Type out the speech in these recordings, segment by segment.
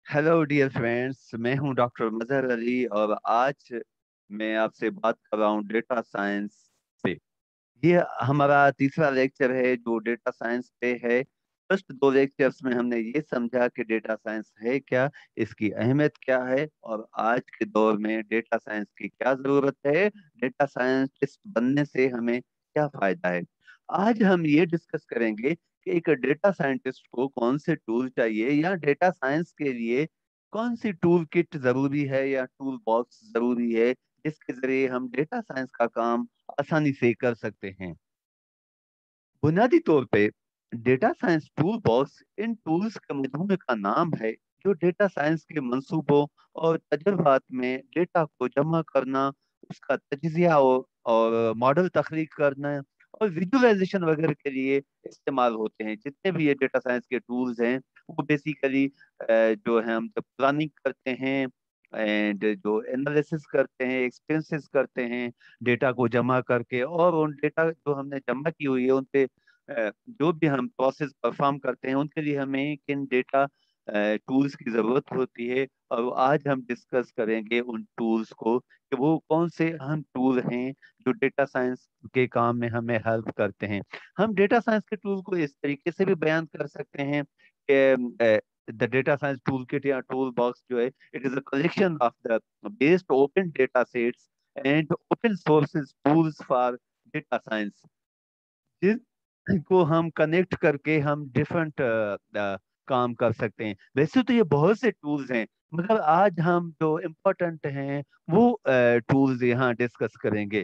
Hello dear friends, मैं हूं doctor मजहर अली और आज मैं आपसे बात कर रहा हूं डेटा साइंस पे। ये हमारा तीसरा लेक्चर है जो डेटा साइंस पे है। फर्स्ट दो लेक्चर्स में हमने ये समझा कि डेटा साइंस है क्या, इसकी अहमियत क्या है और आज के दौर में डेटा साइंस की क्या जरूरत है, डेटा साइंटिस्ट बनने से हमें क्या फायदा है। आज हम ये डिस्कस करेंगे कि एक डेटा साइंटिस्ट को कौन से टूल चाहिए या डेटा साइंस के लिए कौन सी टूल किट जरूरी है या टूल बॉक्स जरूरी है जिसके जरिए हम डेटा साइंस का काम आसानी से कर सकते हैं। बुनियादी तौर पे डेटा साइंस टूल बॉक्स इन टूल्स के मजमूए का नाम है जो डेटा साइंस के मंसूबों और तजुर्बात में डेटा को जमा करना, उसका तजिया और मॉडल तख्लीक करना और विजुअलाइजेशन वगैरह के लिए इस्तेमाल होते हैं। जितने भी ये डेटा साइंस के टूल्स हैं वो बेसिकली जो है हम जब प्लानिंग करते हैं एंड जो एनालिसिस करते हैं, एक्सपेंसेस करते हैं डेटा को जमा करके, और उन डेटा जो हमने जमा की हुई है उन पे जो भी हम प्रोसेस परफॉर्म करते हैं उनके लिए हमें किन डेटा टूल्स की जरूरत होती है। और आज हम डिस्कस करेंगे उन टूल्स को कि वो कौन से अहम टूल हैं जो डेटा साइंस के काम में हमें हेल्प करते हैं। हम डेटा साइंस के टूल को इस तरीके से भी बयान कर सकते हैं कि the data science tool kit या टूल बॉक्स जो है, it is a collection of the based open data sets and open sources tools for data science, जिनको हम कनेक्ट करके हम डिफरेंट काम कर सकते हैं। वैसे तो ये बहुत से टूल्स हैं मगर आज हम जो इम्पोर्टेंट हैं वो टूल्स यहाँ डिस्कस करेंगे।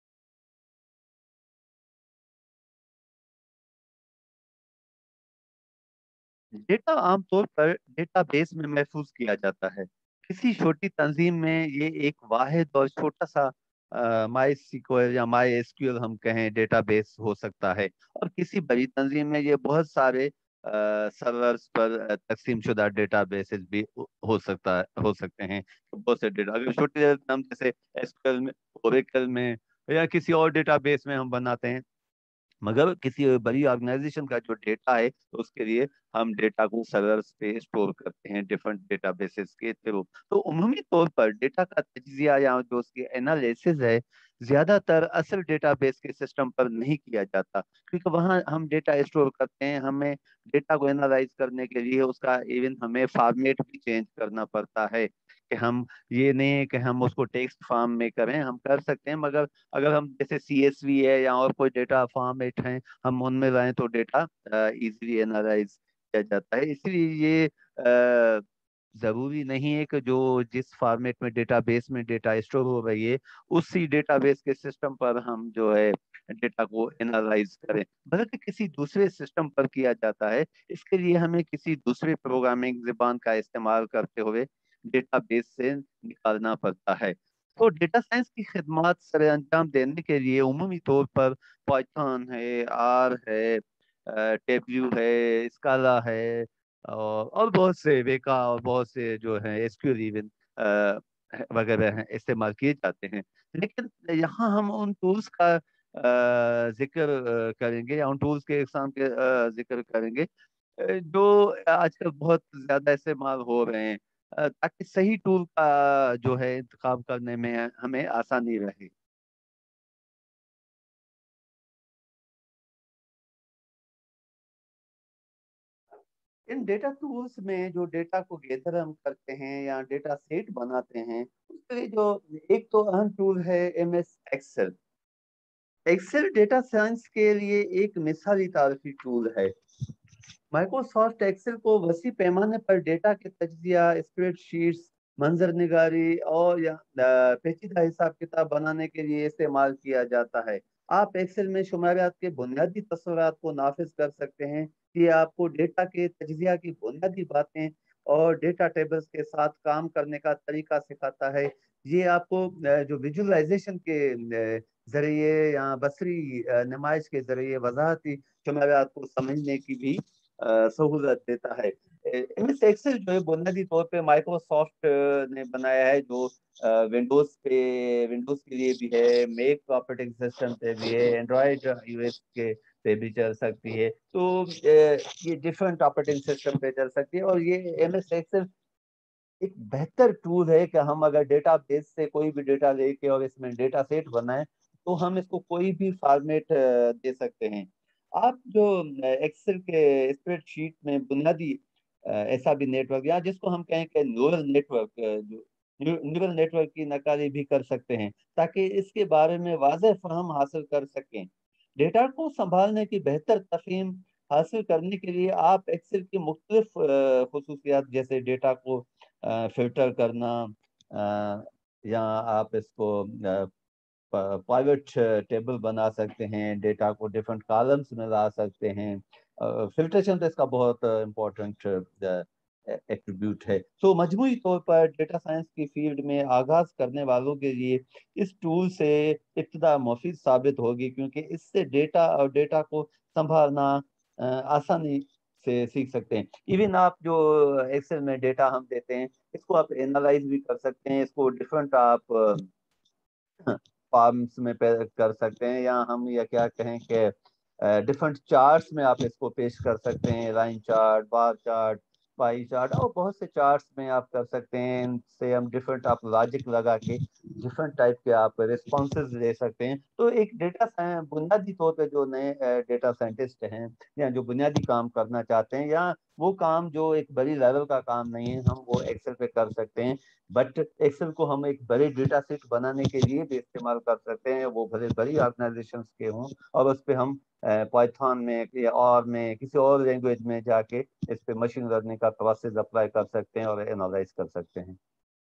डेटा आमतौर पर डेटाबेस में महफूज किया जाता है। किसी छोटी तंजीम में ये एक वाहिद और छोटा सा माई सीक्वल या माई एसक्यूएल हम कहें डेटाबेस हो सकता है, और किसी बड़ी तंजीम में ये बहुत सारे सर्वर्स पर तकसीम शुदा डेटाबेसेस भी हो सकते हैं। तो बहुत से डेटा अगर छोटी हम जैसे एसक्यूएल में, ओरेकल में या किसी और डेटाबेस में हम बनाते हैं, मगर किसी बड़ी ऑर्गेनाइजेशन का जो डेटा है तो उसके लिए हम डेटा को सर्वर्स पे स्टोर करते हैं डिफरेंट डेटाबेसेस के थ्रू। तो उमूमी तौर पर डेटा का तजिया या जो उसकी एनालिसिस है ज्यादातर असल डेटाबेस के सिस्टम पर नहीं किया जाता, क्योंकि वहाँ हम डेटा स्टोर करते हैं, हमें डेटा को एनालाइज करने के लिए उसका इवन हमें फॉर्मेट भी चेंज करना पड़ता है। कि हम ये नहीं है कि हम उसको टेक्स्ट फॉर्म में करें, हम कर सकते हैं मगर अगर हम जैसे सीएसवी है या और कोई डेटा फॉर्मेट है हम उनमें जाएं तो डेटा इजीली एनालाइज किया जाता है। इसलिए ये जरूरी नहीं है कि जो जिस फॉर्मेट में डेटाबेस में डेटा स्टोर हो रही है उसी डेटाबेस के सिस्टम पर हम जो है डेटा को एनालाइज करें, बल्कि किसी दूसरे सिस्टम पर किया जाता है। इसके लिए हमें किसी दूसरे प्रोग्रामिंग जबान का इस्तेमाल करते हुए डेटाबेस से निकालना पड़ता है। तो डेटा साइंस की खिदमत सर अंजाम देने के लिए उमूमी तौर पर पाइथन है, आर है, टेबल्यू है, स्काला है और बहुत से वेका और बहुत से जो है एसक्यूएल इवन वगैरह हैं इस्तेमाल किए जाते हैं। लेकिन यहाँ हम उन टूल्स का जिक्र करेंगे या उन टूल्स के इस्तेमाल के जिक्र करेंगे जो आजकल बहुत ज्यादा इस्तेमाल हो रहे हैं, ताकि सही टूल का जो है इंतखाब करने में हमें आसानी रहे। इन डेटा टूल्स में जो डेटा को गैदर हम करते हैं या डेटा सेट बनाते हैं उसके लिए जो एक तो अहम टूल है MS Excel. Excel data science के लिए एक मिसाली तारफी टूल है। माइक्रोसॉफ्ट एक्सेल को वसी पैमाने पर डेटा के तजिया, स्प्रेडशीट्स, मंजर निगारी और या पेचीदा हिसाब किताब बनाने के लिए इस्तेमाल किया जाता है। आप एक्सेल में शुमारियात के बुनियादी तस्वीरात को नाफिज कर सकते हैं। ये आपको डेटा के तजिया की बुनियादी बातें और डेटा टेबल्स के साथ काम करने का तरीका सिखाता है। ये आपको जो विजुअलाइजेशन के जरिए या बसरी नुमाइश के जरिए वजाहती शुमारियात को समझने की भी सहूलत देता है। एमएस एक्सेल जो है बुनियादी तौर पे माइक्रोसॉफ्ट ने बनाया है, जो विंडोज के लिए भी है, मैक ऑपरेटिंग सिस्टम पे भी है, एंड्रॉयड यूएस के पे भी चल सकती है। तो ये डिफरेंट ऑपरेटिंग सिस्टम पे चल सकती है और ये एमएस एक्सेल ایک بہتر ٹول ہے کہ ہم اگر ڈیٹا بیس سے کوئی بھی ڈیٹا لے کے اور اس میں ڈیٹا سیٹ بنائیں تو ہم اس کو کوئی بھی فارمیٹ دے سکتے ہیں. آپ جو ایکسل کے اسپریڈ شیٹ میں بنیادی ایسا بھی نیٹ ورک یا جس کو ہم کہیں کہ نیورل نیٹ ورک جو نیورل نیٹ ورک کی نقالی بھی کر سکتے ہیں تاکہ اس کے بارے میں واضح فہم حاصل کر سکیں. ڈیٹا کو سنبھالنے کی بہتر تفہیم حاصل کرنے کے لیے آپ ایکسل کی مختلف خصوصیات جیسے ڈیٹا کو فلٹر کرنا یا آپ اس کو پرائیویٹ ٹیبل بنا سکتے ہیں, ڈیٹا کو ڈفرنٹ کالمس میں لا سکتے ہیں. فلٹریشن تو اس کا بہت امپورٹنٹ ایٹریبیوٹ ہے. تو مجموعی طور پر ڈیٹا سائنس کی فیلڈ میں آغاز کرنے والوں کے لیے اس ٹول سے ابتدا مفید ثابت ہوگی کیونکہ اس سے ڈیٹا اور ڈیٹا کو سنبھالنا آسانی سے سیکھ سکتے ہیں. ایون آپ جو ایکسل میں ڈیٹا ہم دیتے ہیں اس کو آپ اینالائز بھی کر سکتے ہیں, اس کو ڈفرنٹ آپ فارمس میں کر سکتے ہیں, یا ہم یا کیا کہیں کہ ڈفرنٹ چارٹس میں آپ اس کو پیش کر سکتے ہیں, line chart, bar chart, pie chart, اور بہت سے چارٹس میں آپ کر سکتے ہیں. ان سے ہم ڈفرنٹ آپ لاجک لگا کے ڈفرنٹ ٹائپ کے آپ ریسپانسز لے سکتے ہیں. تو ایک ڈیٹا بنیادی طور پہ جو نئے ڈیٹا سائنٹسٹ ہیں یا جو بنیادی کام کرنا چاہتے ہیں یا وہ کام جو ایک بڑی لیول کا کام نہیں ہے ہم وہ ایکسل پہ کر سکتے ہیں. بٹ ایکسل کو ہم ایک بڑے ڈیٹا سیٹ بنانے کے لیے بھی استعمال کر سکتے ہیں, وہ بڑی آرگنائزیشنز کے ہوں, اور اس پہ ہم پائتھون میں اور میں کسی اور لینگویج میں جا کے اس پہ مشین لرننگ کا پروسیس اپلائی کر سکتے ہیں اور اینالائز کر سکتے ہیں.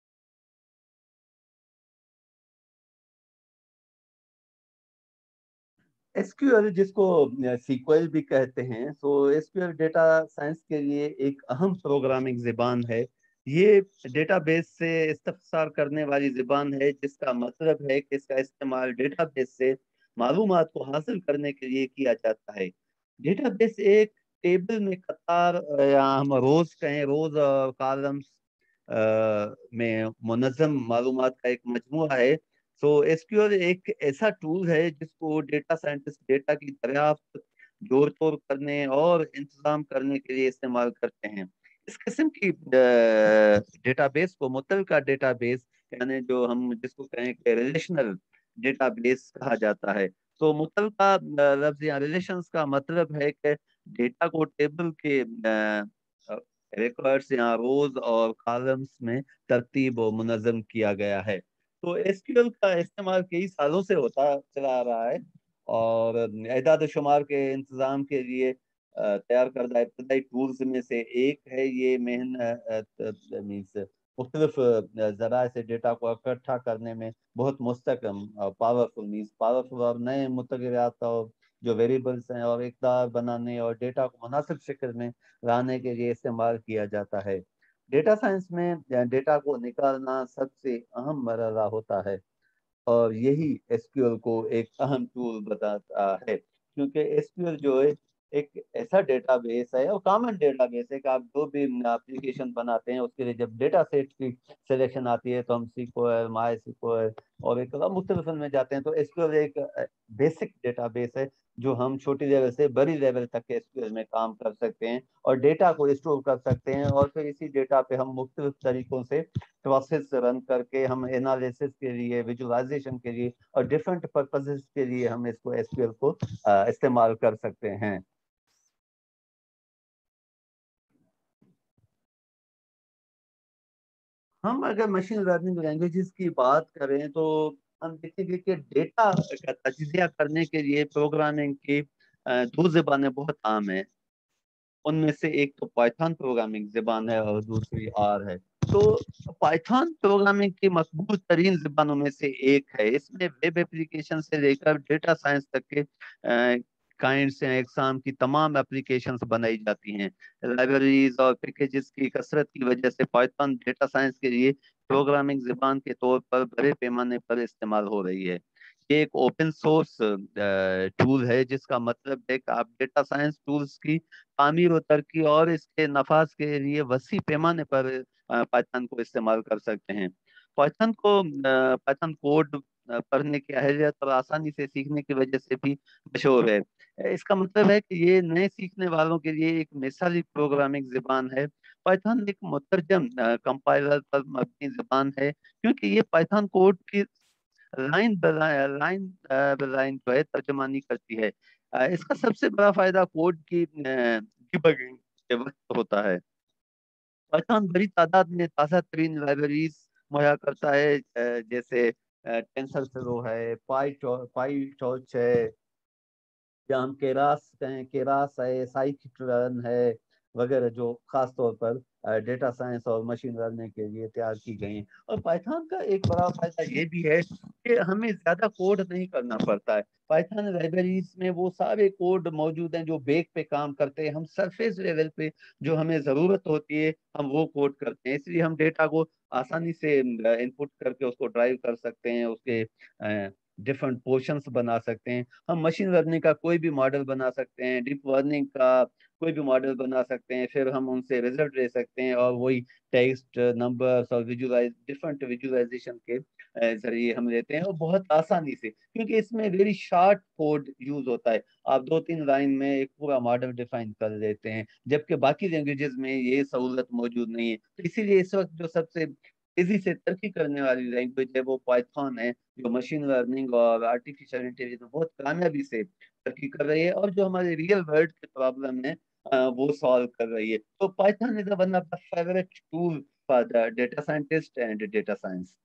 ایس کیو ایل جس کو سیکوئل بھی کہتے ہیں, so S Q L data science کے لیے ایک اہم پروگرامنگ زبان ہے. یہ ڈیٹا بیس سے استفسار کرنے والی زبان ہے جس کا مطلب ہے کہ اس کا استعمال ڈیٹا بیس سے معلومات کو حاصل کرنے کے لیے کیا جاتا ہے. ڈیٹا بیس ایک ٹیبل میں قطار یا ہم روز کہیں روز اور کالمس میں منظم معلومات کا ایک مجموعہ ہے. سو ایس کیو ایل ایک ایسا ٹول ہے جس کو ڈیٹا سائنٹسٹ ڈیٹا کی دریافت, جوڑ توڑ کرنے اور انتظام کرنے کے لیے استعمال کرتے ہیں. اس قسم کی ڈیٹا بیس کو متعلقہ ڈیٹا بیس یعنی جو ہم جس کو کہیں کہ ریلیشنل ڈیٹا بیس کہا جاتا ہے. تو متعلقہ لفظ یا ریلیشنز کا مطلب ہے کہ ڈیٹا کو ٹیبل کے ریکارڈز یا روز اور کالمز میں ترتیب و منظم کیا گیا ہے. تو ایس کیو ایل کا استعمال کئی سالوں سے ہوتا چلا آ رہا ہے اور اعداد و شمار کے انتظام کے لیے تیار کردہ ابتدائی ٹولز میں سے ایک ہے. یہ مینس مختلف ذرائع سے ڈیٹا کو اکٹھا کرنے میں بہت مستحکم پاورفل اور نئے متغیرات اور جو ویریبلس ہیں اور اقدار بنانے اور ڈیٹا کو مناسب شکل میں لانے کے لیے استعمال کیا جاتا ہے. ڈیٹا سائنس میں ڈیٹا کو نکالنا سب سے اہم مرحلہ ہوتا ہے اور یہی ایس کیو ایل کو ایک اہم ٹول بتاتا ہے, کیونکہ ایس کیو ایل جو ہے ایک ایسا ڈیٹا بیس ہے اور کامن ڈیٹا بیس ہے کہ آپ جو بھی اپلیکیشن بناتے ہیں اس کے لیے جب ڈیٹا سیٹ کی سلیکشن آتی ہے تو ہم سیکوئل, مائی سیکوئل اور ایک مختلف میں جاتے ہیں. تو ایس کیو ایل ایک بیسک ڈیٹا بیس ہے جو ہم چھوٹی لیول سے بڑی لیول تک ایس کیو ایل میں کام کر سکتے ہیں اور ڈیٹا کو اسٹور کر سکتے ہیں, اور پھر اسی ڈیٹا پہ ہم مختلف طریقوں سے پروسیس رن کر کے ہم انالیسس کے لیے, ویژوائزیشن کے لیے اور ڈفرنٹ پرپسز کے لیے ہم اس کو ایس کیو ایل کو استعمال کر سکتے ہیں. ہم اگر مشین لرننگ لینگویجز کی بات کریں تو ہم دیکھیں گے کہ ڈیٹا کا تجزیہ کرنے کے لیے پروگرامنگ کی دو زبانیں بہت عام ہیں. ان میں سے ایک تو پائتھون پروگرامنگ زبان ہے اور دوسری آر ہے. تو پائتھون پروگرامنگ کی مقبول ترین زبانوں میں سے ایک ہے. اس میں ویب ایپلیکیشن سے لے کر ڈیٹا سائنس تک کے کائنڈس یا اقسام کی تمام اپلیکیشنز بنائی جاتی ہیں. لائبریریز اور پیکیجز کی کثرت کی وجہ سے پائتھون ڈیٹا سائنس کے لیے پروگرامنگ زبان کے طور پر بڑے پیمانے پر استعمال ہو رہی ہے. یہ ایک اوپن سورس ٹول ہے جس کا مطلب ہے کہ آپ ڈیٹا سائنس ٹولز کی تعمیر و ترقی اور اس کے نفاذ کے لیے وسیع پیمانے پر پائتھن کو استعمال کر سکتے ہیں. پائتھن کوڈ पढ़ने की अहलियत और आसानी से सीखने की वजह से भी मशहूर है। इसका मतलब है कि ये नए सीखने वालों के लिए एक मिसाली प्रोग्रामिंग ज़बान है। पाइथन एक मुतरजम कंपाइलर पर मबनी ज़बान है, क्योंकि ये पाइथन कोड की लाइन लाइन जो है तर्जमानी करती है। इसका सबसे बड़ा फायदा कोड की डिबगिंग के वक्त होता है। पाइथन बड़ी तादाद में ताज़ा तरीन लाइब्रेरीज मुहैया करता है, जैसे टेंसर फ्लो है, पाई टॉर्च है, या हम केरास कहें, केरास है, साइकिट्रन है वगैरह, जो खास तौर पर डेटा साइंस और मशीन लर्निंग के लिए तैयार की गई हैं। और पाइथन का एक बड़ा फायदा ये भी है कि हमें ज्यादा कोड नहीं करना पड़ता है। पाइथन लाइब्रेरीज में वो सारे कोड मौजूद हैं जो बेक पे काम करते हैं। हम सरफेस लेवल पे जो हमें जरूरत होती है हम वो कोड करते हैं, इसलिए हम डेटा को आसानी से इनपुट करके उसको ड्राइव कर सकते हैं, उसके डिफरेंट पोर्शंस बना सकते हैं। हम मशीन लर्निंग का कोई भी मॉडल बना सकते हैं, डीप लर्निंग का कोई भी मॉडल बना सकते हैं, फिर हम उनसे रिजल्ट ले सकते हैं और वही टेक्स्ट, नंबर्स और डिफरेंट विजुअलाइजेशन के जरिए हम लेते हैं, और बहुत आसानी से, क्योंकि इसमें वेरी शॉर्ट कोड यूज होता है। आप 2-3 लाइन में एक पूरा मॉडल डिफाइन कर लेते हैं, जबकि बाकी लैंग्वेजेस में ये सहूलत मौजूद नहीं है। तो इसीलिए इस वक्त जो सबसे तेजी से तरक्की करने वाली लैंग्वेज है वो पाइथन है, जो मशीन लर्निंग और आर्टिफिशियल इंटेलिजेंस में बहुत कामयाबी से तरक्की कर रही है, और जो हमारे रियल वर्ल्ड के प्रॉब्लम है वो सॉल्व कर रही है। तो Python is one of the favourite tool for the data scientist and data science.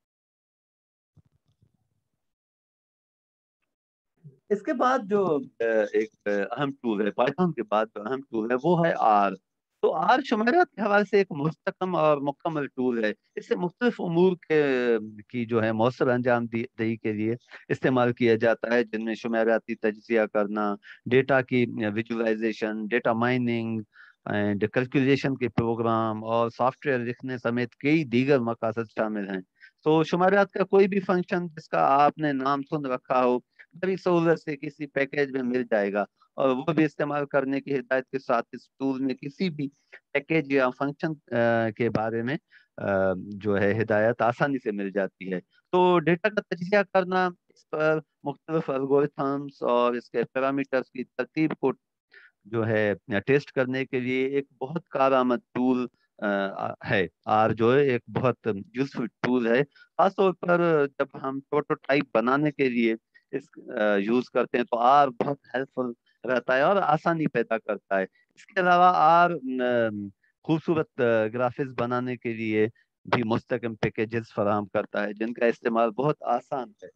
इसके बाद जो एक अहम टूल है, पाइथन के बाद जो अहम टूल है वो है आर। तो आर शुमारियात के हवाले से एक मुस्तकम और मुकम्मल टूल है। इसे मुख्तलिफ उमूर की जो है मौसर अंजाम दही के लिए इस्तेमाल किया जाता है, जिनमें शुमारियाती तजिया करना, डेटा की visualisation, data mining and calculation के प्रोग्राम और सॉफ्टवेयर लिखने समेत कई दीगर मकासद शामिल हैं। तो शुमारियात का कोई भी फंक्शन जिसका आपने नाम सुन रखा हो, बड़ी सहूलत से किसी पैकेज में मिल जाएगा, और वो भी इस्तेमाल करने की हिदायत के साथ इस टूल में किसी भी पैकेज या फंक्शन के बारे में जो है हिदायत आसानी से मिल जाती है। तो डेटा का तजिया करना, इस पर मुख्तलिफ एल्गोरिथम्स और इसके पैरामीटर्स की तरतीब को जो है टेस्ट करने के लिए एक बहुत कारआमद टूल है। आर जो है एक बहुत यूजफुल टूल है, खासतौर पर जब हम प्रोटोटाइप बनाने के लिए इस यूज करते हैं तो आर बहुत हेल्पफुल रहता है और आसानी पैदा करता है। इसके अलावा आर खूबसूरत ग्राफिक्स बनाने के लिए भी मुस्तकम पैकेजेस फराहम करता है, जिनका इस्तेमाल बहुत आसान है।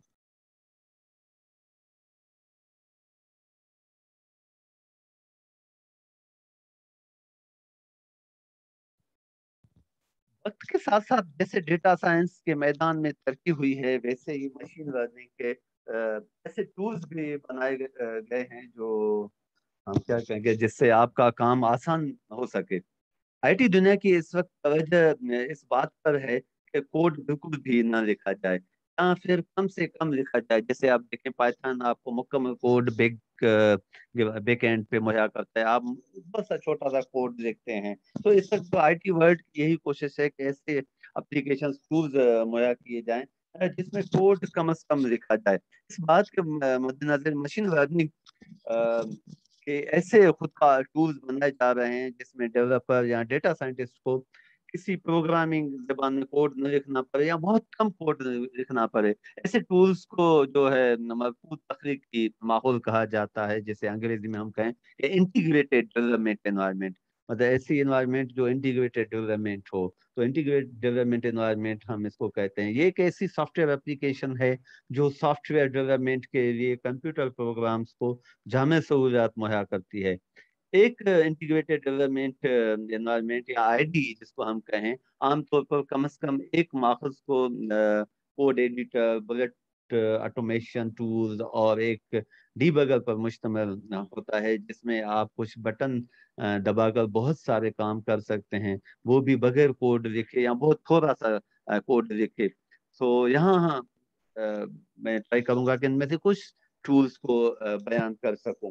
वक्त के साथ साथ जैसे डेटा साइंस के मैदान में तरक्की हुई है, वैसे ही मशीन लर्निंग के ऐसे टूल्स भी बनाए गए हैं जो हम क्या कहेंगे जिससे आपका काम आसान हो सके। आईटी दुनिया की इस वक्त तवज्जो इस बात पर है कि कोड बिल्कुल भी ना लिखा जाए, या फिर कम से कम लिखा जाए। जैसे आप देखें, पाइथन आपको मुकम्मल कोड बैक एंड पे मुहैया करता है, आप बहुत सा छोटा सा कोड लिखते हैं। तो इस वक्त तो आईटी वर्ल्ड की यही कोशिश है कि ऐसे एप्लीकेशन टूल्स मुहैया किए जाएं जिसमें कोड कम से कम लिखा जाए। इस बात के मद्देनजर मशीन लर्निंग कि ऐसे खुद का टूल्स बनाए जा रहे हैं जिसमें डेवलपर या डेटा साइंटिस्ट को किसी प्रोग्रामिंग जबान में कोड न लिखना पड़े या बहुत कम कोड लिखना पड़े। ऐसे टूल्स को जो है मजबूत तकनीक की माहौल कहा जाता है, जैसे अंग्रेजी में हम कहें कि इंटीग्रेटेड डेवलपमेंट एनवायरनमेंट। मतलब ऐसी एनवायरनमेंट जो इंटीग्रेटेड डेवलपमेंट हो, तो इंटीग्रेटेड डेवलपमेंट एनवायरनमेंट हम इसको कहते हैं। ये एक ऐसी सॉफ्टवेयर एप्लीकेशन है जो सॉफ्टवेयर डेवलपमेंट के लिए कंप्यूटर प्रोग्राम्स को जामे सहूलियात मुहैया करती है। एक इंटीग्रेटेड डेवलपमेंट एनवायरनमेंट या आईडी जिसको हम कहें, आमतौर पर कम से कम एक माखज को code editor, bullet automation tools और एक डीबगर पर मुश्तमिल होता है, जिसमें आप कुछ बटन दबाकर बहुत सारे काम कर सकते हैं, वो भी बगैर कोड लिखे या बहुत थोड़ा सा कोड लिखे। तो यहाँ हाँ, मैं ट्राई करूंगा कि इनमें से कुछ टूल्स को बयान कर सकूं।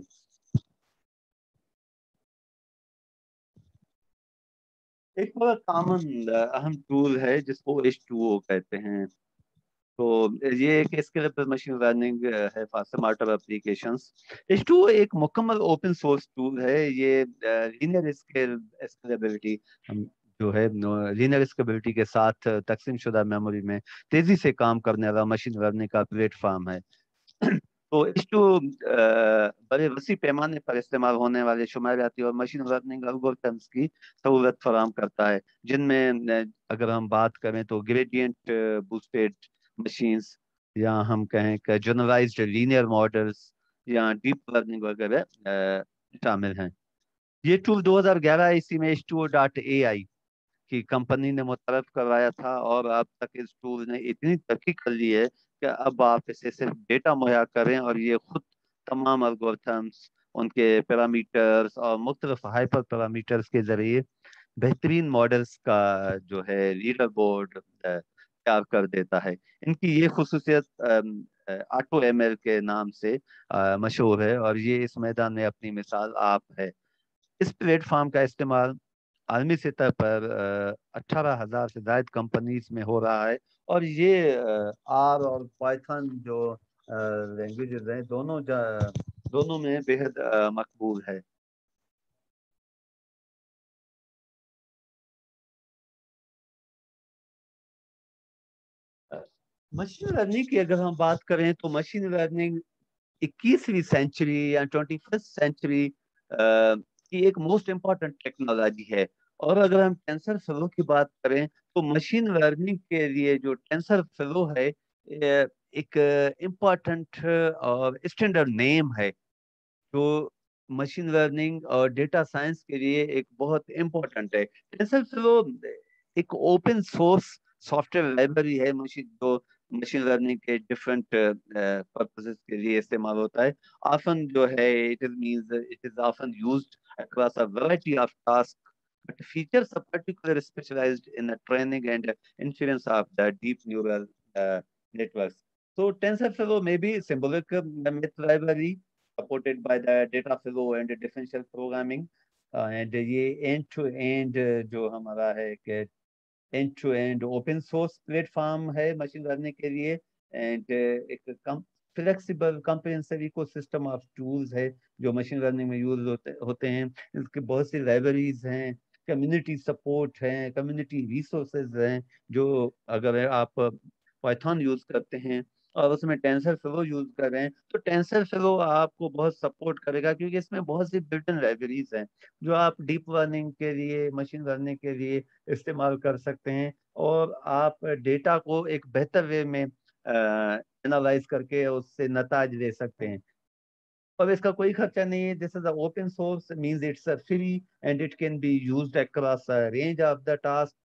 एक बहुत कॉमन अहम टूल है जिसको H2O कहते हैं। تو یہ ایک اسکیل پر مشین لرننگ ہے فار سمارٹر اپلیکیشنس. H2 ایک مکمل اوپن سورس ٹول ہے. یہ لینئر اسکیلبلٹی جو ہے لینئر اسکیلبلٹی کے ساتھ تقسیم شدہ میموری میں تیزی سے کام کرنے والا مشین لرننگ کا پلیٹ فارم ہے. تو H2 بڑے وسیع پیمانے پر استعمال ہونے والے شماریاتی اور مشین لرننگ الگورتھمس کی سہولت فراہم کرتا ہے، جن میں اگر ہم بات کریں تو گریڈینٹ بوسٹڈ مشینز، یا ہم کہیں کہ جنرلائزڈ لینئر ماڈلز یا ڈیپ لرننگ وغیرہ شامل ہیں. یہ ٹول 2011 میں H2.AI کی کمپنی نے متعارف کروایا تھا، اور اب تک اس ٹول نے اتنی ترقی کر لی ہے کہ اب آپ اسے صرف ڈیٹا مہیا کریں اور یہ خود تمام الگورتھمس، ان کے پیرامیٹرز اور مختلف ہائپر پیرامیٹرز کے ذریعے بہترین ماڈلز کا جو ہے لیڈر بورڈ تیار کر دیتا ہے. ان کی یہ خصوصیت آٹو ایم ایل کے نام سے مشہور ہے، اور یہ اس میدان میں اپنی مثال آپ ہے. اس پلیٹ فارم کا استعمال عالمی سطح پر 18,000 سے زائد کمپنیز میں ہو رہا ہے، اور یہ آر اور پائتھن جو لینگویجز ہیں دونوں میں بےحد مقبول ہے. مشین لرننگ کی اگر ہم بات کریں تو مشین لرننگ 21ویں سینچری یا 21 سینچری کی ایک موسٹ امپورٹنٹ ٹیکنالوجی ہے. اور اگر ہم ٹینسر فلو کی بات کریں تو مشین لرننگ کے لیے جو ٹینسر فلو ہے ایک امپورٹنٹ اور اسٹینڈرڈ نیم ہے، جو مشین لرننگ اور ڈیٹا سائنس کے لیے ایک بہت امپورٹنٹ ہے. ٹینسر فلو ایک open source software library ہے جو مشین لرننگ کے ڈفرینٹ پرپسز کے لیے استعمال ہوتا ہے. آفن جو ہے it is often used across a variety of tasks, but features are particularly specialized in the training and inference of the deep neural networks. So TensorFlow may be symbolic math library supported by the data flow and differential programming. And یہ end to end جو ہمارا ہے کہ end to end open source platform ہے machine learning کے لیے، and ایک flexible comprehensive ecosystem of tools ہے جو مشین لرننگ میں یوز ہوتے ہیں. اس کے بہت سی لائبریریز ہیں، کمیونٹی سپورٹ ہیں، کمیونٹی ریسورسز ہیں. جو اگر آپ پائتھن یوز کرتے ہیں اور اس میں ٹینسر فلو یوز کر رہے ہیں تو ٹینسر فلو آپ کو بہت سپورٹ کرے گا، کیونکہ اس میں بہت سی بلٹ ان لائبریریز ہیں جو آپ ڈیپ لرننگ کے لیے، مشین لرننگ کے لیے استعمال کر سکتے ہیں، اور آپ ڈیٹا کو ایک بہتر وے میں انالائز کر کے اس سے نتائج لے سکتے ہیں. اور اس کا کوئی خرچہ نہیں ہے. This is open source means it's free and it can be used across range of the task.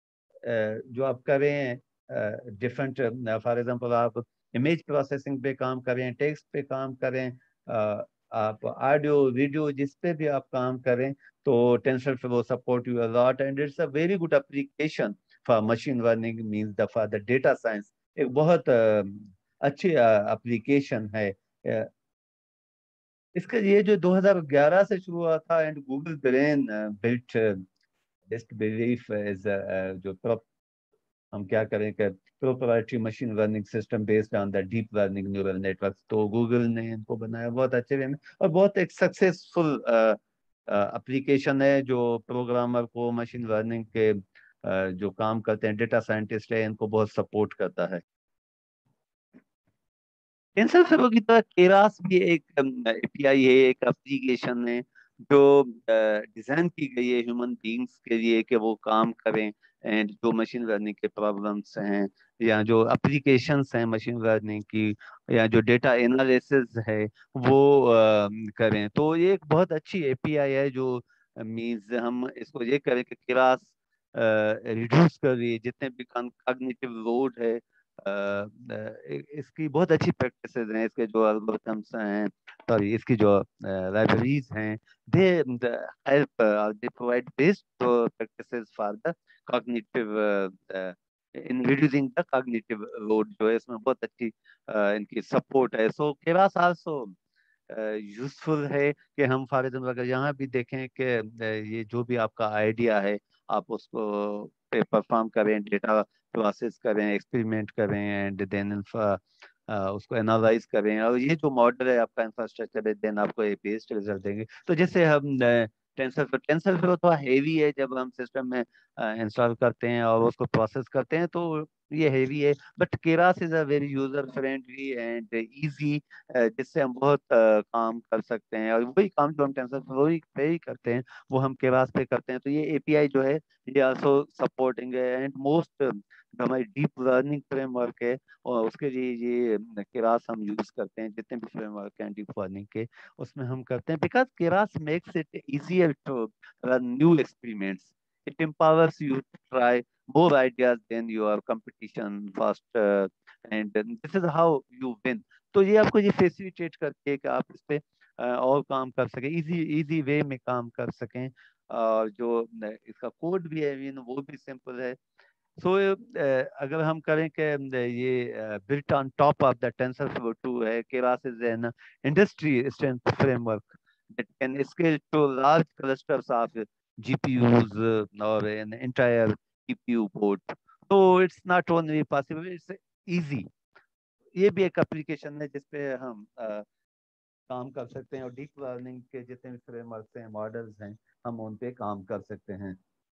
جو آپ کر رہے ہیں ڈفرینٹ، فار ایگزامپل آپ امیج پروسیسنگ پہ کام کریں، ٹیکسٹ پہ کام کریں، آپ آڈیو ویڈیو جس پہ بھی آپ کام کریں تو TensorFlow support you a lot, and it's a very good application for machine learning means for the data science. ایک بہت اچھی اپلیکیشن ہے. اس کا یہ جو 2011 سے شروع ہوا تھا، and Google Brain built DistBelief as جو ہم کیا کریں کہ proprietary machine learning system based on the deep learning neural network. تو گوگل نے ان کو بنایا بہت اچھے وے میں، اور بہت ایک سکسیسفل اپلیکیشن ہے جو پروگرامر کو، مشین لرننگ کے جو کام کرتے ہیں ڈیٹا سائنٹسٹ ہے، ان کو بہت سپورٹ کرتا ہے. ٹینسر فلو کی طرح کیراس بھی ایک اے پی آئی ہے، ایک اپلیکیشن ہے جو ڈیزائن کی گئی ہے ہیومن بینگس کے لیے کہ وہ کام کریں، اینڈ جو مشین لرننگ کے پرابلمس ہیں یا جو اپلیکیشنس ہیں مشین لرننگ کی، یا جو ڈیٹا انالیسز ہے وہ کریں. تو یہ ایک بہت اچھی اے پی آئی ہے جو مینز ہم اس کو یہ کریں کہ کیراس ریڈیوس کر رہی ہے جتنے بھی کاگنیٹیو لوڈ ہے. اس کی بہت اچھی پریکٹسز ہیں، اس کے جو الگورتھمس ہیں، سوری اس کی جو لائبریریز ہیں، they help they provide best practices for the cognitive in reducing the cognitive load جو ہے اس میں بہت اچھی ان کی سپورٹ ہے. سو کیراس آلسو یوزفل ہے کہ ہم فار ایگزامپل اگر یہاں بھی دیکھیں کہ یہ جو بھی آپ کا آئیڈیا ہے آپ اس کو पे परफॉर्म करें, डेटा प्रोसेस करें, एक्सपेरिमेंट करें, एंड देन उसको एनालाइज करें, और ये जो मॉडल है आपका इंफ्रास्ट्रक्चर है, देन आपको एक बेस्ड रिजल्ट देंगे। तो जैसे हम टेंसर फ्लो थोड़ा हेवी है, जब हम सिस्टम में इंस्टॉल करते हैं और उसको प्रोसेस करते हैं तो ये हेवी है, but Keras is a very user friendly and easy, जिससे हम बहुत काम कर सकते हैं, और वही काम जो हम टेंसर फ्लो पे ही करते हैं वो हम केरास पे करते हैं। तो ये एपीआई जो है ये आल्सो सपोर्टिंग है, एंड मोस्ट हमारी डीप लर्निंग फ्रेमवर्क है, और उसके लिए ये केरास हम यूज करते हैं, जितने भी फ्रेमवर्क हैं डीप लर्निंग के उसमें हम करते हैं, because Keras makes it easier to run new experiments. It empowers you to try more ideas than your competition faster, and this is how you win. तो ये आपको ये फैसिलिटेट करती है कि आप इस पे और काम कर सकें, इजी इजी वे में काम कर सकें, और जो इसका कोड भी है वो भी सिंपल है। सो अगर हम करें कि ये built on top of the TensorFlow 2 है, Keras is an industry strength framework that can scale to large clusters of GPUs or an entire CPU board. So it's not only possible, it's easy. ये भी एक application है जिसपे हम काम कर सकते हैं, और डीप लर्निंग के जितने भी फ्रेमवर्क्स हैं, मॉडल्स हैं, हम उन पे काम कर सकते हैं।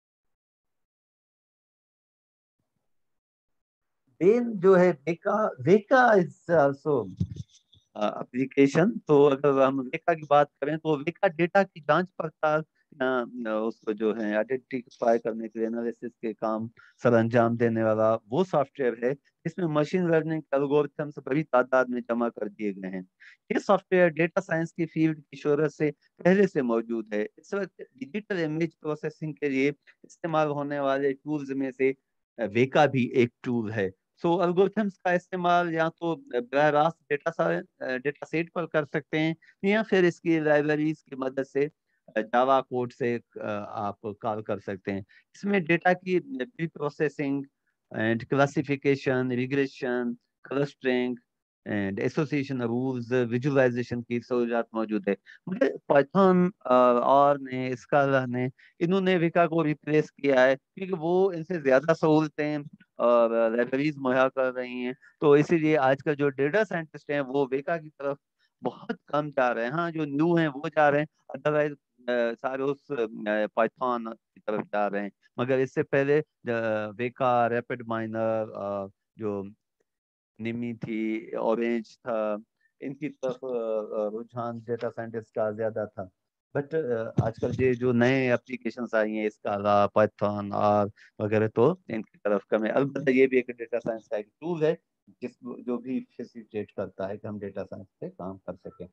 देन जो है Weka, Weka is also application. तो अगर हम वेका की बात करें तो वेका डेटा की जांच पड़ताल, उसको जो है आइडेंटिफाई करने के लिए एनालिसिस के काम सर अंजाम देने वाला वो सॉफ्टवेयर है, इसमें मशीन लर्निंग एल्गोरिथम्स बड़ी तादाद में जमा कर दिए गए हैं। ये सॉफ्टवेयर डेटा साइंस की फील्ड की शोहरत से पहले से मौजूद है। इस वक्त डिजिटल इमेज प्रोसेसिंग के लिए इस्तेमाल होने वाले टूल्स में से वेका भी एक टूल है। सो एल्गोरिथम्स का इस्तेमाल या तो बराह रास्त डेटा सेट पर कर सकते हैं, या फिर इसकी लाइब्रेरीज की मदद से जावा कोड से आप कॉल कर सकते हैं। इसमें डेटा की pre processing and classification, regression, clustering and association rules, visualisation की सहूलियत मौजूद है। मगर पाइथन और ने स्काला ने इन्होंने विका को रिप्लेस किया है, क्योंकि वो इनसे ज्यादा सहूलतें और लाइब्रेरीज मुहैया कर रही हैं। तो इसीलिए आजकल जो डेटा साइंटिस्ट हैं वो वेका की तरफ बहुत कम जा रहे हैं। हाँ, जो न्यू हैं वो जा रहे हैं, अदरवाइज सारे उस पाइथन की तरफ जा रहे हैं। मगर इससे पहले वेका, रैपिड माइनर, जो निमी थी, ऑरेंज था, इनकी तरफ रुझान डेटा साइंटिस्ट का ज्यादा था। बट आजकल ये जो नए एप्लीकेशंस आई हैं, स्काला, पाइथन और वगैरह, तो इनकी तरफ कम है। अलबत्ता ये भी एक डेटा साइंस का एक टूल है जिस जो भी फैसिलिटेट करता है कि हम डेटा साइंस पे काम कर सकें।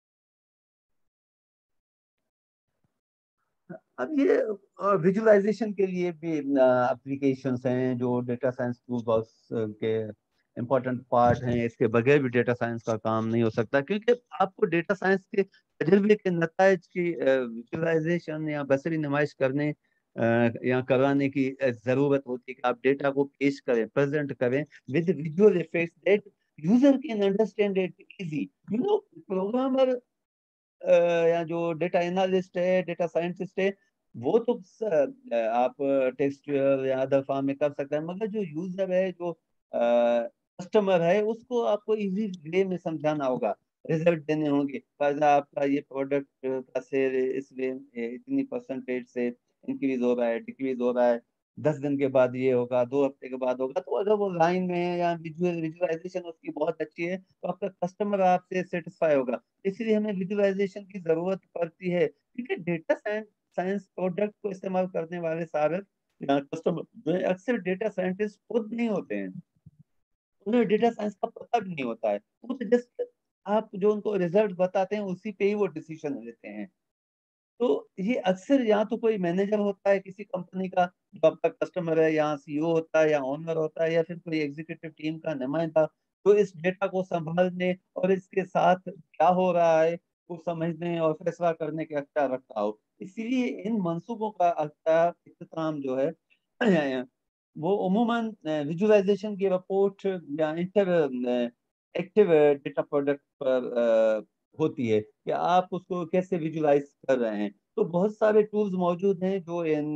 अब ये विजुअलाइजेशन के लिए भी एप्लीकेशंस हैं जो डेटा साइंस टूल बॉक्स के इम्पोर्टेंट पार्ट हैं। इसके बगैर भी डेटा साइंस का काम नहीं हो सकता, क्योंकि आपको डेटा साइंस के तजर्बे के नताइज की विजुअलाइजेशन या बसरी नुमाइश करने या करवाने की जरूरत होती है कि आप डेटा को पेश करें, प्रेजेंट करें with visual effects that user can understand it easy. Programmer या जो डेटा एनालिस्ट है, डेटा साइंटिस्ट है, वो तो आप टेक्सचुअल या अदर फॉर्म में कर सकते हैं, मगर जो यूजर है, जो कस्टमर है, उसको आपको इजी वे में समझाना होगा, रिजल्ट देने होंगे। फॉर आपका ये प्रोडक्ट का सेल इसलिए इतनी परसेंटेज से इंक्रीज हो रहा है, डिक्रीज हो रहा है, 10 दिन के बाद ये होगा, 2 हफ्ते के बाद होगा। तो अगर वो लाइन में है या विजुअलाइजेशन उसकी बहुत अच्छी है, तो आपका कस्टमर आपसे सेटिस्फाई होगा। इसलिए हमें विजुअलाइजेशन की जरूरत पड़ती है, क्योंकि डेटा साइंस साइंस प्रोडक्ट को इस्तेमाल करने वाले सारे कस्टमर जो है, अक्सर डेटा साइंटिस्ट खुद नहीं होते हैं, उन्हें डेटा साइंस का पता भी नहीं होता है। वो तो जस्ट आप जो उनको रिजल्ट बताते हैं उसी पे ही वो डिसीजन लेते हैं। तो ये अक्सर या तो कोई मैनेजर होता है किसी कंपनी का जो आपका कस्टमर है, या सीईओ होता है, या ओनर होता है, या फिर कोई एग्जीक्यूटिव टीम का नुमाइंदा, जो इस डेटा को संभालने और इसके साथ क्या हो रहा है वो समझने और फैसला करने के अख्तियार रखता हो। इसीलिए इन मंसूबों का इख्तिताम जो है वो उमूमन विजुअलाइजेशन की रिपोर्ट या इंटर एक्टिव डेटा प्रोडक्ट पर होती है कि आप उसको कैसे विजुलाइज कर रहे हैं। तो बहुत सारे टूल्स मौजूद हैं जो इन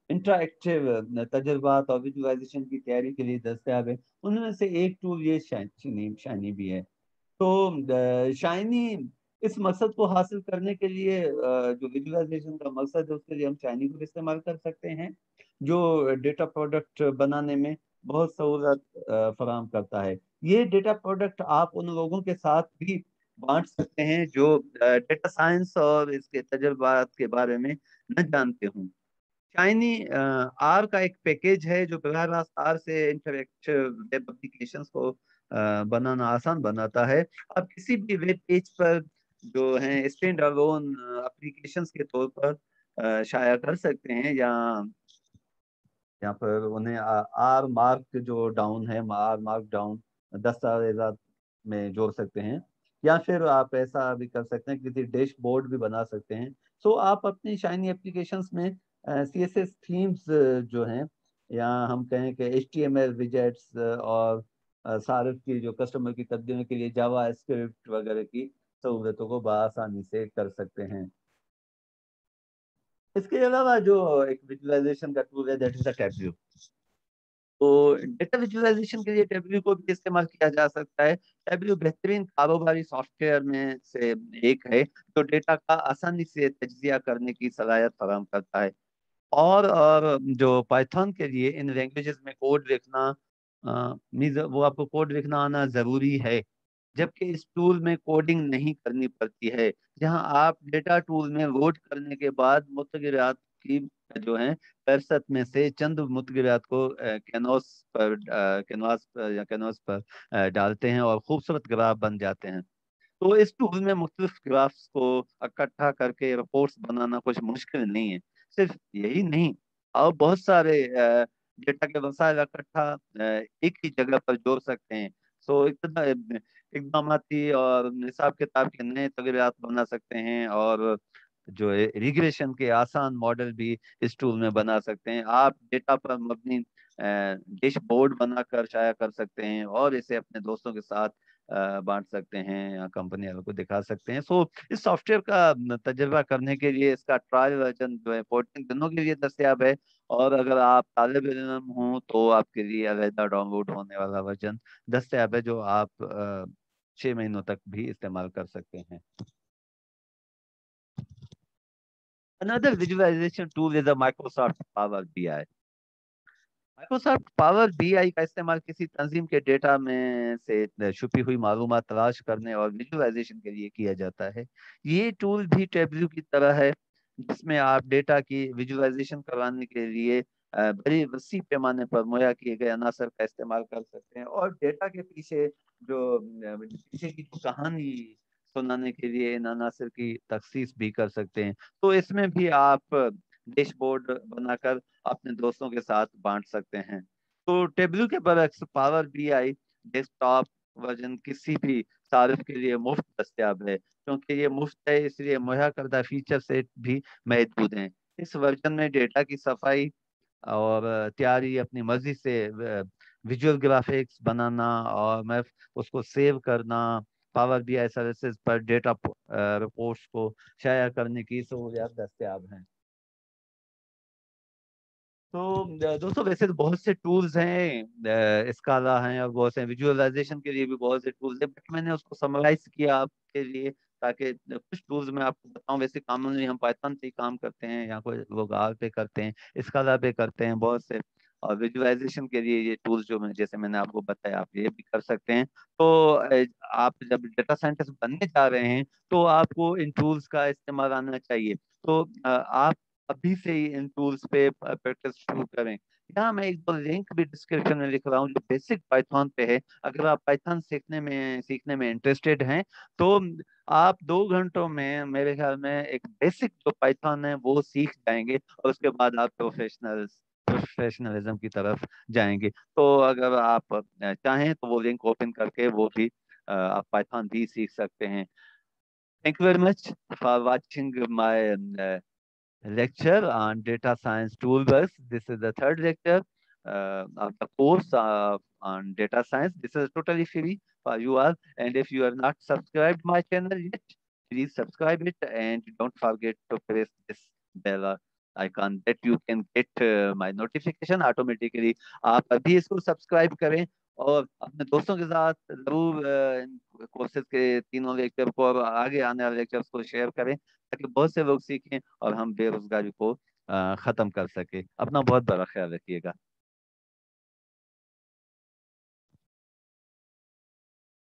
इंटरएक्टिव तजुर्बात और विजुअलाइजेशन की तैयारी के लिए दस्तियाब है। उनमें से एक टूल ये शाइनी भी है। तो शाइनी इस मकसद को हासिल करने के लिए जो विजुअलाइजेशन का मकसद है उसके लिए हम शाइनी को इस्तेमाल कर सकते हैं, जो डेटा प्रोडक्ट बनाने में बहुत सहूलत फराहम करता है। ये डेटा प्रोडक्ट आप उन लोगों के साथ भी बांट सकते हैं जो डेटा साइंस और इसके तजुर्बात के बारे में न जानते हों। शाइनी आर का एक पैकेज है जो बराह रास्त आर से इंटरएक्टिव वेब एप्लीकेशंस को बनाना आसान बनाता है। आप किसी भी वेब पेज पर जो है स्टैंड अलोन एप्लीकेशंस के तौर पर शाया कर सकते हैं, या यहाँ पर उन्हें आर मार्क जो डाउन है, आर मार्क डाउन दस्तावेजात में जोड़ सकते हैं, या फिर आप ऐसा भी कर सकते हैं किसी डैशबोर्ड भी बना सकते हैं। सो आप अपनी शाइनी एप्लीकेशंस में CSS थीम्स जो हैं, या हम कहें कि HTML विजेट्स और सार्फ की जो कस्टमर की तब्दीलियों के लिए जावा स्क्रिप्ट वगैरह की सहूलतों को बआसानी से कर सकते हैं। इसके अलावा जो एक विजुअलाइजेशन का टूल है दैट इज टैब्ल्यू। तो डेटा विजुअलाइजेशन के लिए टैब्ल्यू को भी इस्तेमाल किया जा सकता है। टैब्ल्यू बेहतरीन कारोबारी सॉफ्टवेयर में से एक है जो डेटा का आसानी से तजिया करने की सलाहियत फराहम करता है। और जो पाइथन के लिए इन लैंग्वेजेस में कोड लिखना मीन्स वो आपको कोड लिखना आना जरूरी है, जबकि इस टूल में कोडिंग नहीं करनी पड़ती है। जहां आप डेटा टूल में लोड करने के बाद मुतगरात की जो है फहरिस्त में से चंद मुतगरात को कैनवास पर या कैनवास पर डालते हैं और खूबसूरत ग्राफ बन जाते हैं। तो इस टूल में मुख्तलिफ ग्राफ्स को इकट्ठा करके रिपोर्ट्स बनाना कुछ मुश्किल नहीं है। सिर्फ यही नहीं, और बहुत सारे डेटा के वसाइल इकट्ठा एक ही जगह पर जोड़ सकते हैं। सो इकदामाती और हिसाब किताब के नए तगड़ियात बना सकते हैं, और जो है रिग्रेशन के आसान मॉडल भी इस टूल में बना सकते हैं। आप डेटा पर मबनी डैशबोर्ड बनाकर शाया कर सकते हैं और इसे अपने दोस्तों के साथ बांट सकते हैं या कंपनी वालों को दिखा सकते हैं। सो इस सॉफ्टवेयर का तजर्बा करने के लिए इसका ट्रायल वर्जन जो है 14 दिनों के लिए दस्तियाब है, और अगर आप तालिब इल्म हो तो आपके लिए अलहदा डाउनलोड होने वाला वर्जन दस्तियाब है, जो आप 6 महीनों तक भी इस्तेमाल कर सकते हैं। Another visualization tool is a Microsoft Power BI। Microsoft Power BI का इस्तेमाल किसी तंजीम के डेटा में से छुपी हुई मालूमात तलाश करने और विजुअलाइजेशन के लिए किया जाता है। ये टूल भी टैब्ल्यू की तरह है, जिसमें आप डेटा की विजुअलाइजेशन करवाने के लिए बड़ी वसी पैमाने पर मुहैया किए गए अनासर का इस्तेमाल कर सकते हैं, और डेटा के पीछे पीछे की जो कहानी सुनाने के लिए इन अनासर की तखसीस भी कर सकते हैं। तो इसमें भी आप डैशबोर्ड बनाकर अपने दोस्तों के साथ बांट सकते हैं। तो टेबलू के बरक्स पावर BI डेस्कटॉप वर्जन किसी भी सारिफ के लिए मुफ्त दस्तियाब है। क्योंकि ये मुफ्त है इसलिए मुहैया करदा फीचर सेट भी महदूद हैं। इस वर्जन में डेटा की सफाई और तैयारी अपनी मर्जी से विजुअल ग्राफिक्स बनाना और मैं उसको सेव करना, पावर BI सर्विसेज पर डेटा रिपोर्ट्स को शाया करने की सहूलियत दस्तियाब हैं। तो दोस्तों वैसे तो बहुत से टूल्स हैं, स्काला हैं और बहुत से विजुअलाइजेशन के लिए भी बहुत से टूल्स हैं, बट मैंने उसको समराइज किया आपके लिए ताकि कुछ टूल्स मैं आपको बताऊं। वैसे कॉमनली हम पाइथन पे ही काम करते हैं, या कोई लोग आर पे करते हैं, स्काला पे करते हैं बहुत से, और विजुअलाइजेशन के लिए ये टूल्स जो मैं जैसे मैंने आपको बताया आप ये भी कर सकते हैं। तो आप जब डेटा साइंटिस्ट बनने जा रहे हैं तो आपको इन टूल्स का इस्तेमाल आना चाहिए। तो आप अभी से ही इन टूल्स पे प्रैक्टिस शुरू करें। यहाँ मैं एक दो लिंक भी डिस्क्रिप्शन में लिख रहा हूँ जो बेसिक पाइथन पे है। अगर आप पाइथन सीखने में इंटरेस्टेड हैं तो आप 2 घंटों में मेरे ख्याल में एक बेसिक जो पाइथन है वो सीख जाएंगे, और उसके बाद आप प्रोफेशनलिज्म की तरफ जाएंगे। तो अगर आप चाहें तो वो लिंक ओपन करके वो भी आप पाइथन भी सीख सकते हैं। Thank you very much for watching my lecture on data science toolbox. This is the third lecture of the course on data science. This is totally free for you all. And if you are not subscribed my channel yet, please subscribe it and don't forget to press this bell icon that you can get my notification automatically. آپ ابھی اس کو subscribe کریں اور اپنے دوستوں کے ساتھ ضرور کورسز کے تینوں لیکچر کو اور آگے آنے والے لیکچرز کو شیئر کریں تاکہ بہت سے لوگ سیکھیں اور ہم بے روزگاری کو ختم کر سکیں. اپنا بہت بڑا خیال رکھیے گا.